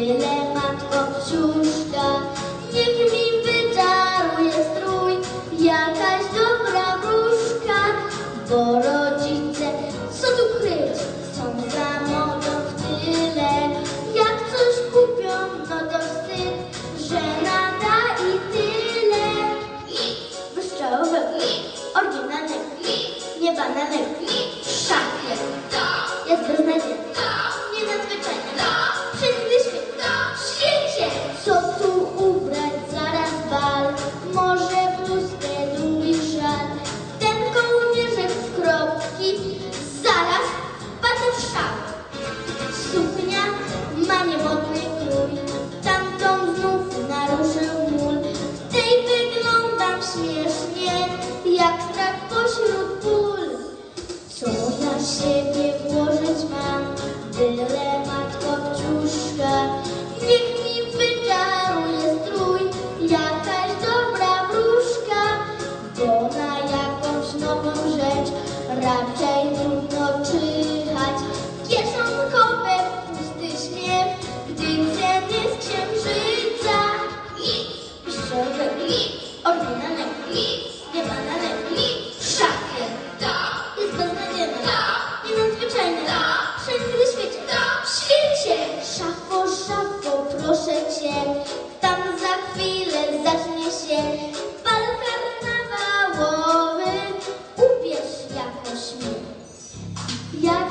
Tyle matko wciuszka, niech mi wyczaruje strój jakaś dobra wróżka, bo rodzice, co tu kryć, są za modą w tyle. Jak coś kupią, no to wstyd, że nada i tyle. Błyszczałowe, oryginalne, niebanalne, szafie. Jest beznadziejne, nienadzwyczajne, wszędzie w świecie. Co tu ubrać, zaraz bal, może bluzkę, długi szal, ten kołnierzyk z kropki, zaraz wpadnę w szał. Suknia ma niemodny krój, tamtą znów naruszył mól. W tej wyglądam śmiesznie, jak strach pośród pól. Co na siebie włożyć mam, byle matko wciuszka, niech mi wyczaruje strój jakaś dobra wróżka, bo na jakąś nową rzecz raczej trudno czyhać. Kieszonkowe pusty śmiech, gdy ceny z księżyca. Błyszczałowe, oryginalne, niebanalne, szafie. Jest beznadziejne, nienadzwyczajne, wszędzie w świecie. Szafo, szafo, proszę cię, tam za chwilę zacznie się bal karnawałowy, ubierz jakoś mnie.